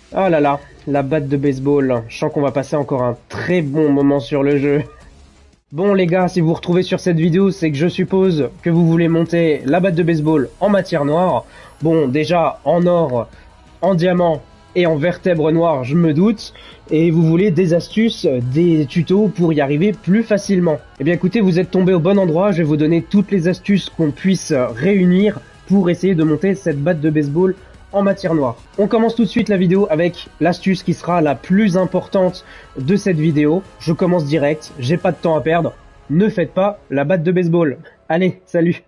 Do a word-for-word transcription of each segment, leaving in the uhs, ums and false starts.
Ah là là, la batte de baseball. Je sens qu'on va passer encore un très bon moment sur le jeu. Bon les gars, si vous vous retrouvez sur cette vidéo, c'est que je suppose que vous voulez monter la batte de baseball en matière noire. Bon, déjà en or, en diamant et en vertèbre noire, je me doute. Et vous voulez des astuces, des tutos pour y arriver plus facilement. Eh bien écoutez, vous êtes tombé au bon endroit. Je vais vous donner toutes les astuces qu'on puisse réunir pour essayer de monter cette batte de baseball en matière noire. On commence tout de suite la vidéo avec l'astuce qui sera la plus importante de cette vidéo. Je commence direct, j'ai pas de temps à perdre. Ne faites pas la batte de baseball. Allez, salut.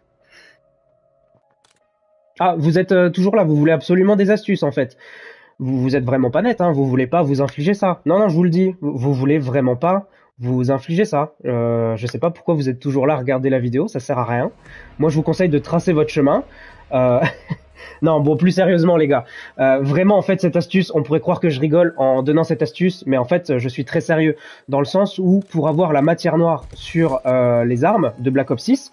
Ah, vous êtes euh, toujours là, vous voulez absolument des astuces en fait. Vous, vous êtes vraiment pas net, hein, vous voulez pas vous infliger ça. Non, non, je vous le dis, vous, vous voulez vraiment pas vous infliger ça. Euh, je sais pas pourquoi vous êtes toujours là à regarder la vidéo, ça sert à rien. Moi, je vous conseille de tracer votre chemin. Euh... Non, bon, plus sérieusement, les gars. Euh, vraiment, en fait, cette astuce, on pourrait croire que je rigole en donnant cette astuce, mais en fait, je suis très sérieux. Dans le sens où, pour avoir la matière noire sur euh, les armes de Black Ops six,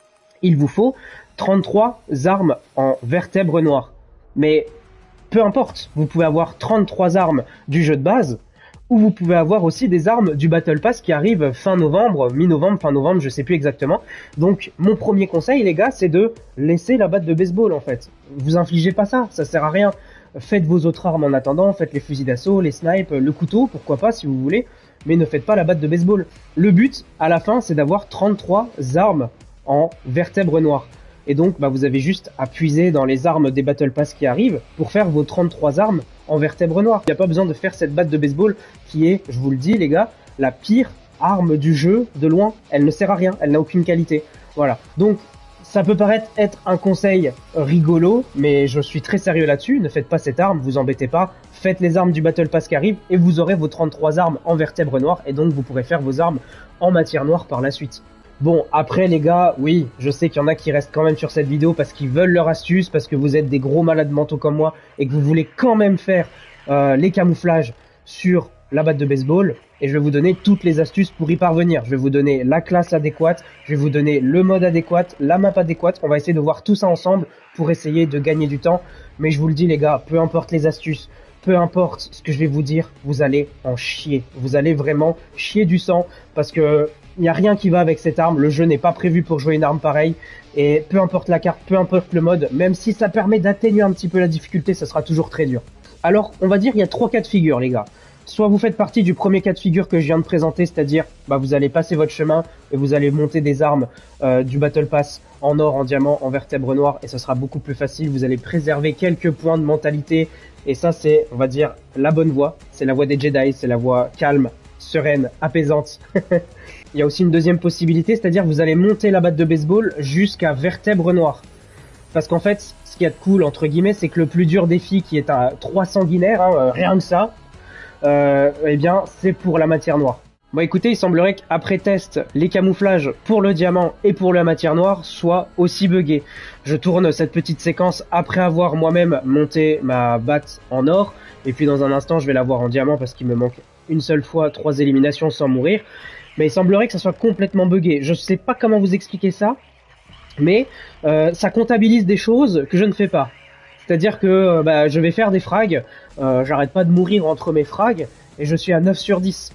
il vous faut trente-trois armes en vertèbre noire. Mais peu importe, vous pouvez avoir trente-trois armes du jeu de base, ou vous pouvez avoir aussi des armes du Battle Pass qui arrivent fin novembre, mi-novembre, fin novembre, je sais plus exactement. Donc mon premier conseil les gars, c'est de laisser la batte de baseball en fait. Vous infligez pas ça, ça sert à rien. Faites vos autres armes en attendant, faites les fusils d'assaut, les snipes, le couteau, pourquoi pas si vous voulez, mais ne faites pas la batte de baseball. Le but, à la fin, c'est d'avoir trente-trois armes en vertèbre noire. Et donc, bah, vous avez juste à puiser dans les armes des Battle Pass qui arrivent pour faire vos trente-trois armes en vertèbre noire. Il n'y a pas besoin de faire cette batte de baseball qui est, je vous le dis les gars, la pire arme du jeu de loin. Elle ne sert à rien, elle n'a aucune qualité. Voilà. Donc, ça peut paraître être un conseil rigolo, mais je suis très sérieux là-dessus. Ne faites pas cette arme, vous embêtez pas. Faites les armes du Battle Pass qui arrivent et vous aurez vos trente-trois armes en vertèbre noire et donc vous pourrez faire vos armes en matière noire par la suite. Bon, après les gars, oui, je sais qu'il y en a qui restent quand même sur cette vidéo parce qu'ils veulent leur astuce, parce que vous êtes des gros malades mentaux comme moi et que vous voulez quand même faire euh, les camouflages sur la batte de baseball. Et je vais vous donner toutes les astuces pour y parvenir. Je vais vous donner la classe adéquate, je vais vous donner le mode adéquat, la map adéquate. On va essayer de voir tout ça ensemble pour essayer de gagner du temps. Mais je vous le dis les gars, peu importe les astuces, peu importe ce que je vais vous dire, vous allez en chier. Vous allez vraiment chier du sang parce que il n'y a rien qui va avec cette arme, le jeu n'est pas prévu pour jouer une arme pareille, et peu importe la carte, peu importe le mode, même si ça permet d'atténuer un petit peu la difficulté, ça sera toujours très dur. Alors, on va dire il y a trois cas de figure les gars. Soit vous faites partie du premier cas de figure que je viens de présenter, c'est-à-dire bah, vous allez passer votre chemin et vous allez monter des armes euh, du Battle Pass en or, en diamant, en vertèbre noire, et ça sera beaucoup plus facile, vous allez préserver quelques points de mentalité, et ça c'est, on va dire, la bonne voie, c'est la voie des Jedi, c'est la voie calme, sereine, apaisante. Il y a aussi une deuxième possibilité, c'est-à-dire vous allez monter la batte de baseball jusqu'à vertèbre noire. Parce qu'en fait, ce qu'il y a de cool, entre guillemets, c'est que le plus dur défi, qui est à trois sanguinaires, hein, rien que ça, euh, eh bien, c'est pour la matière noire. Bon écoutez, il semblerait qu'après test, les camouflages pour le diamant et pour la matière noire soient aussi buggés. Je tourne cette petite séquence après avoir moi-même monté ma batte en or, et puis dans un instant, je vais la voir en diamant parce qu'il me manque une seule fois trois éliminations sans mourir. Mais il semblerait que ça soit complètement buggé. Je sais pas comment vous expliquer ça, mais euh, ça comptabilise des choses que je ne fais pas. C'est-à-dire que euh, bah, je vais faire des frags, euh, j'arrête pas de mourir entre mes frags, et je suis à neuf sur dix.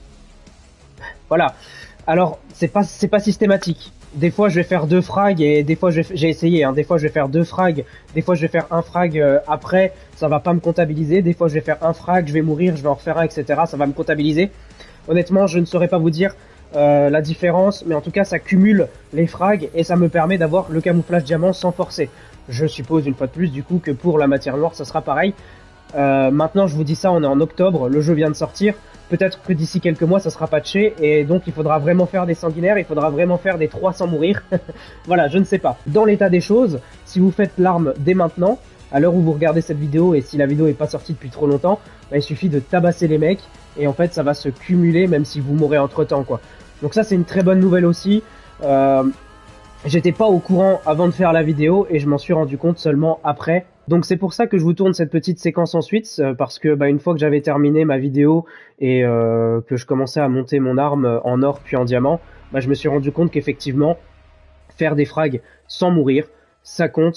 Voilà. Alors, c'est pas, c'est pas systématique. Des fois, je vais faire deux frags, et des fois, j'ai essayé, hein, des fois, je vais faire deux frags, des fois, je vais faire un frag euh, après, ça va pas me comptabiliser, des fois, je vais faire un frag, je vais mourir, je vais en refaire un, et cetera, ça va me comptabiliser. Honnêtement, je ne saurais pas vous dire Euh, la différence, mais en tout cas ça cumule les frags et ça me permet d'avoir le camouflage diamant sans forcer. Je suppose une fois de plus du coup que pour la matière noire ça sera pareil. Euh, maintenant je vous dis ça, on est en octobre, le jeu vient de sortir, peut-être que d'ici quelques mois ça sera patché et donc il faudra vraiment faire des sanguinaires, il faudra vraiment faire des trois sans mourir. Voilà, je ne sais pas. Dans l'état des choses, si vous faites l'arme dès maintenant, à l'heure où vous regardez cette vidéo et si la vidéo est pas sortie depuis trop longtemps, bah, il suffit de tabasser les mecs et en fait ça va se cumuler même si vous mourrez entre temps quoi. Donc ça c'est une très bonne nouvelle aussi. Euh, J'étais pas au courant avant de faire la vidéo et je m'en suis rendu compte seulement après. Donc c'est pour ça que je vous tourne cette petite séquence ensuite, parce que bah, une fois que j'avais terminé ma vidéo et euh, que je commençais à monter mon arme en or puis en diamant, bah, je me suis rendu compte qu'effectivement faire des frags sans mourir, ça compte.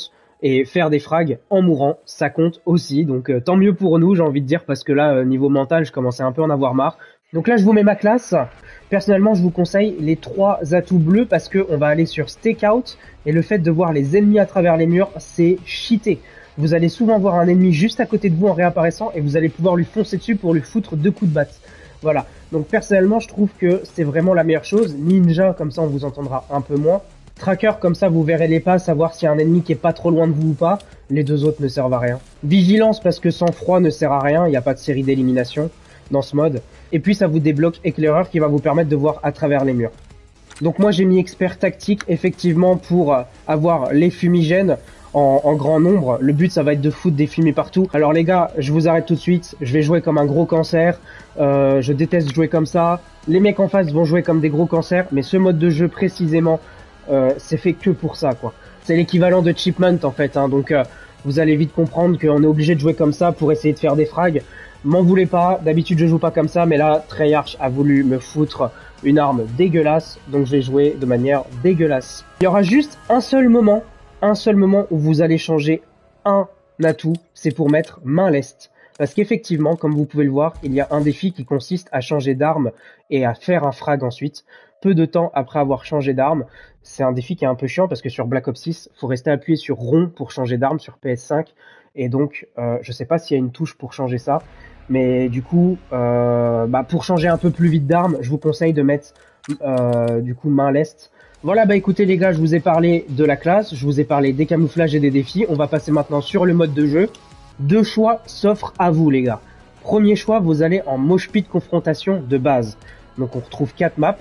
Et faire des frags en mourant, ça compte aussi. Donc euh, tant mieux pour nous, j'ai envie de dire, parce que là, euh, niveau mental, je commençais un peu à en avoir marre. Donc là, je vous mets ma classe. Personnellement, je vous conseille les trois atouts bleus parce que on va aller sur Stakeout. Et le fait de voir les ennemis à travers les murs, c'est cheaté. Vous allez souvent voir un ennemi juste à côté de vous en réapparaissant et vous allez pouvoir lui foncer dessus pour lui foutre deux coups de batte. Voilà. Donc personnellement, je trouve que c'est vraiment la meilleure chose. Ninja, comme ça, on vous entendra un peu moins. Tracker, comme ça, vous verrez les pas, savoir s'il y a un ennemi qui est pas trop loin de vous ou pas. Les deux autres ne servent à rien. Vigilance, parce que sang-froid ne sert à rien. Il n'y a pas de série d'élimination dans ce mode. Et puis, ça vous débloque éclaireur qui va vous permettre de voir à travers les murs. Donc moi, j'ai mis expert tactique, effectivement, pour avoir les fumigènes en, en grand nombre. Le but, ça va être de foutre des fumées partout. Alors les gars, je vous arrête tout de suite. Je vais jouer comme un gros cancer. Euh, je déteste jouer comme ça. Les mecs en face vont jouer comme des gros cancers. Mais ce mode de jeu, précisément, Euh, c'est fait que pour ça, quoi. C'est l'équivalent de Chipmunk, en fait, hein. Donc euh, vous allez vite comprendre qu'on est obligé de jouer comme ça pour essayer de faire des frags. M'en voulez pas, d'habitude je joue pas comme ça, mais là Treyarch a voulu me foutre une arme dégueulasse, donc je vais jouer de manière dégueulasse. Il y aura juste un seul moment, un seul moment où vous allez changer un atout, c'est pour mettre main leste. Parce qu'effectivement, comme vous pouvez le voir, il y a un défi qui consiste à changer d'arme et à faire un frag ensuite. Peu de temps après avoir changé d'arme, c'est un défi qui est un peu chiant parce que sur Black Ops six, faut rester appuyé sur rond pour changer d'arme sur P S cinq. Et donc, euh, je sais pas s'il y a une touche pour changer ça. Mais du coup, euh, bah pour changer un peu plus vite d'arme, je vous conseille de mettre euh, du coup main leste. Voilà, bah écoutez les gars, je vous ai parlé de la classe, je vous ai parlé des camouflages et des défis. On va passer maintenant sur le mode de jeu. Deux choix s'offrent à vous les gars. Premier choix, vous allez en mosh pit confrontation de base. Donc on retrouve quatre maps.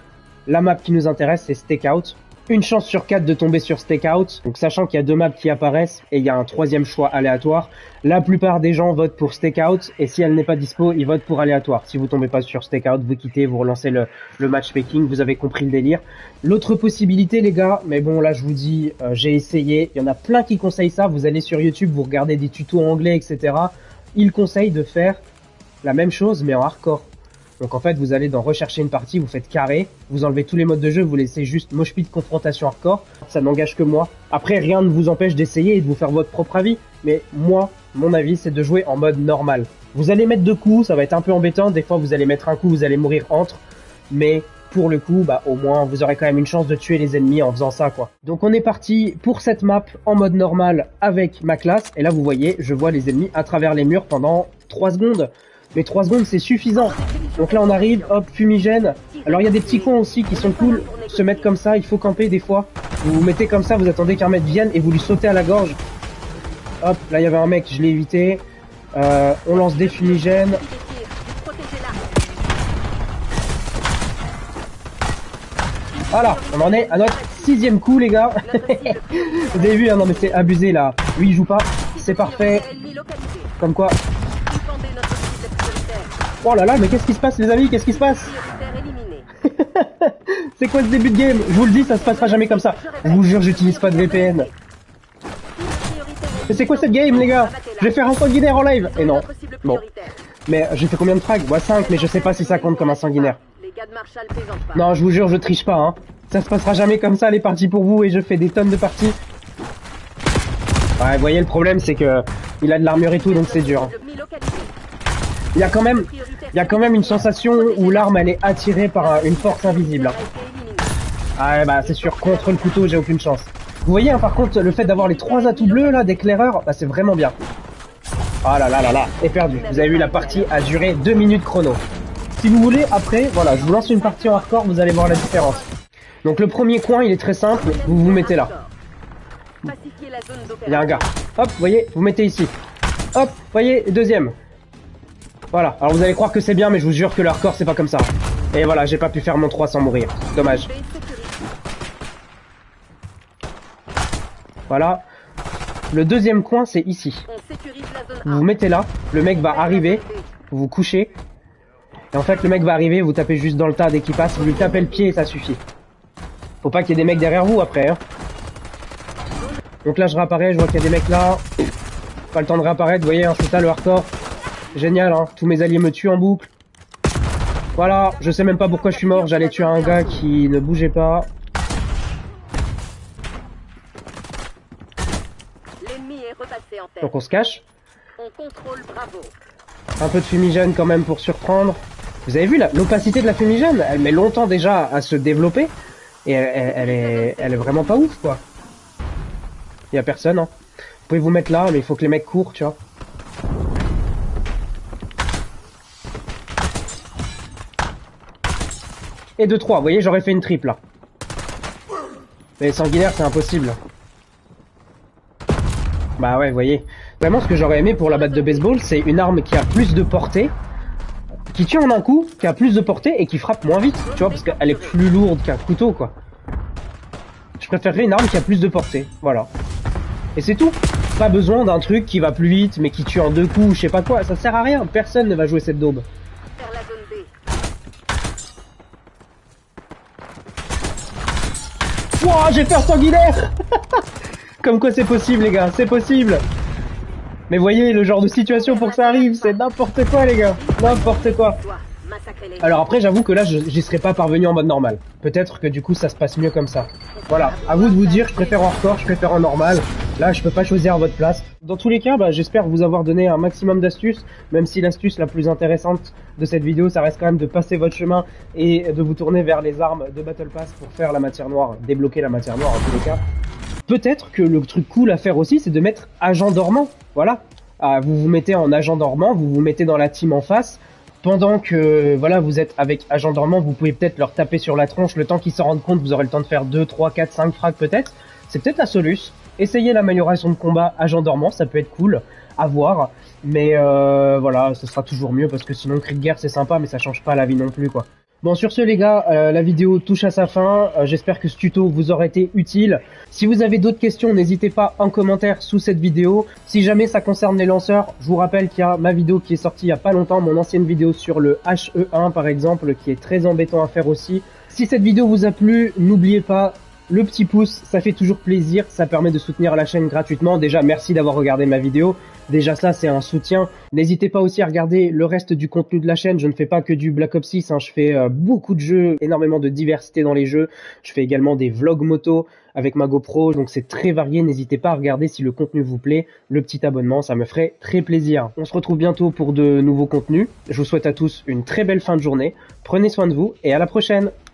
La map qui nous intéresse, c'est Stakeout. Une chance sur quatre de tomber sur Stakeout. Donc sachant qu'il y a deux maps qui apparaissent et il y a un troisième choix aléatoire, la plupart des gens votent pour Stakeout et si elle n'est pas dispo, ils votent pour aléatoire. Si vous tombez pas sur Stakeout, vous quittez, vous relancez le, le matchmaking, vous avez compris le délire. L'autre possibilité les gars, mais bon là je vous dis, euh, j'ai essayé, il y en a plein qui conseillent ça, vous allez sur YouTube, vous regardez des tutos anglais, et cetera. Ils conseillent de faire la même chose mais en hardcore. Donc en fait, vous allez dans rechercher une partie, vous faites carré, vous enlevez tous les modes de jeu, vous laissez juste mosh pit confrontation hardcore. Ça n'engage que moi. Après, rien ne vous empêche d'essayer et de vous faire votre propre avis. Mais moi, mon avis, c'est de jouer en mode normal. Vous allez mettre deux coups, ça va être un peu embêtant. Des fois, vous allez mettre un coup, vous allez mourir entre. Mais pour le coup, bah au moins, vous aurez quand même une chance de tuer les ennemis en faisant ça, quoi. Donc on est parti pour cette map en mode normal avec ma classe. Et là, vous voyez, je vois les ennemis à travers les murs pendant trois secondes. Mais trois secondes, c'est suffisant. Donc là, on arrive, hop, fumigène. Alors, il y a des petits coins aussi qui sont cool. Se mettre comme ça, il faut camper des fois. Vous vous mettez comme ça, vous attendez qu'un mec vienne et vous lui sautez à la gorge. Hop, là, il y avait un mec, je l'ai évité. Euh, on lance des fumigènes. Voilà, on en est à notre sixième coup, les gars. Vous avez vu, hein, non mais c'est abusé, là. Lui, il joue pas. C'est parfait. Comme quoi... Oh là là, mais qu'est-ce qui se passe les amis? Qu'est-ce qui se passe? C'est quoi ce début de game? Je vous le dis, ça se passera jamais comme ça. Je vous jure, j'utilise pas de V P N. Mais c'est quoi cette game les gars? Je vais faire un sanguinaire en live. Et non. Bon. Mais j'ai fait combien de frags? Moi cinq, mais je sais pas si ça compte comme un sanguinaire. Non, je vous jure, je triche pas. Hein. Ça se passera jamais comme ça les parties pour vous et je fais des tonnes de parties. Ouais, vous voyez, le problème c'est que il a de l'armure et tout, donc c'est dur. Hein. Il y a quand même, il y a quand même une sensation où l'arme elle est attirée par une force invisible. Hein. Ah ouais, bah c'est sûr, contre le couteau j'ai aucune chance. Vous voyez hein, par contre le fait d'avoir les trois atouts bleus là d'éclaireur, bah c'est vraiment bien. Ah là là là là, c'est perdu. Vous avez vu la partie a duré deux minutes chrono. Si vous voulez après, voilà, je vous lance une partie en hardcore, vous allez voir la différence. Donc le premier coin il est très simple, vous vous mettez là. Il y a un gars. Hop, vous voyez, vous mettez ici. Hop, vous voyez, deuxième. Voilà, alors vous allez croire que c'est bien, mais je vous jure que le hardcore c'est pas comme ça. Et voilà, j'ai pas pu faire mon trois sans mourir. Dommage. Voilà. Le deuxième coin c'est ici. Vous vous mettez là, le mec va arriver, vous vous couchez. Et en fait le mec va arriver, vous tapez juste dans le tas dès qu'il passe, vous lui tapez le pied et ça suffit. Faut pas qu'il y ait des mecs derrière vous après. Hein. Donc là je réapparais, je vois qu'il y a des mecs là. Pas le temps de réapparaître, vous voyez, hein, c'est ça le hardcore. Génial, hein, tous mes alliés me tuent en boucle. Voilà, je sais même pas pourquoi je suis mort, j'allais tuer un gars qui ne bougeait pas. Donc on se cache. On contrôle Bravo. Un peu de fumigène quand même pour surprendre. Vous avez vu l'opacité de la fumigène? Elle met longtemps déjà à se développer. Et elle, elle, elle, est, elle est vraiment pas ouf, quoi. Y a personne, hein. Vous pouvez vous mettre là, mais il faut que les mecs courent, tu vois. Et deux trois, vous voyez, j'aurais fait une triple, là. Mais sanguinaire, c'est impossible. Bah ouais, vous voyez. Vraiment, ce que j'aurais aimé pour la batte de baseball, c'est une arme qui a plus de portée, qui tue en un coup, qui a plus de portée et qui frappe moins vite, tu vois, parce qu'elle est plus lourde qu'un couteau, quoi. Je préférerais une arme qui a plus de portée, voilà. Et c'est tout. Pas besoin d'un truc qui va plus vite, mais qui tue en deux coups, je sais pas quoi, ça sert à rien, personne ne va jouer cette daube. Wouah, j'ai peur sanguinaire. Comme quoi c'est possible, les gars, c'est possible. Mais voyez, le genre de situation pour que ça arrive, c'est n'importe quoi, les gars, n'importe quoi. Alors après, j'avoue que là, j'y serais pas parvenu en mode normal. Peut-être que du coup, ça se passe mieux comme ça. Voilà, à vous de vous dire, je préfère en hardcore, je préfère en normal. Là, je peux pas choisir à votre place. Dans tous les cas, bah, j'espère vous avoir donné un maximum d'astuces, même si l'astuce la plus intéressante de cette vidéo, ça reste quand même de passer votre chemin et de vous tourner vers les armes de Battle Pass pour faire la matière noire, débloquer la matière noire en tous les cas. Peut-être que le truc cool à faire aussi, c'est de mettre agent dormant. Voilà, ah, vous vous mettez en agent dormant, vous vous mettez dans la team en face. Pendant que voilà, vous êtes avec agent dormant, vous pouvez peut-être leur taper sur la tronche. Le temps qu'ils s'en rendent compte, vous aurez le temps de faire deux, trois, quatre, cinq frags peut-être. C'est peut-être la soluce. Essayez l'amélioration de combat agent dormant, ça peut être cool à voir. Mais euh, voilà, ce sera toujours mieux parce que sinon cri de guerre c'est sympa, mais ça change pas la vie non plus, quoi. Bon, sur ce les gars, euh, la vidéo touche à sa fin. Euh, J'espère que ce tuto vous aura été utile. Si vous avez d'autres questions, n'hésitez pas en commentaire sous cette vidéo. Si jamais ça concerne les lanceurs, je vous rappelle qu'il y a ma vidéo qui est sortie il y a pas longtemps, mon ancienne vidéo sur le H E un par exemple, qui est très embêtant à faire aussi. Si cette vidéo vous a plu, n'oubliez pas le petit pouce, ça fait toujours plaisir, ça permet de soutenir la chaîne gratuitement. Déjà, merci d'avoir regardé ma vidéo. Déjà ça, c'est un soutien. N'hésitez pas aussi à regarder le reste du contenu de la chaîne. Je ne fais pas que du Black Ops six, hein. Je fais euh, beaucoup de jeux, énormément de diversité dans les jeux. Je fais également des vlogs moto avec ma GoPro, donc c'est très varié. N'hésitez pas à regarder si le contenu vous plaît. Le petit abonnement, ça me ferait très plaisir. On se retrouve bientôt pour de nouveaux contenus. Je vous souhaite à tous une très belle fin de journée. Prenez soin de vous et à la prochaine.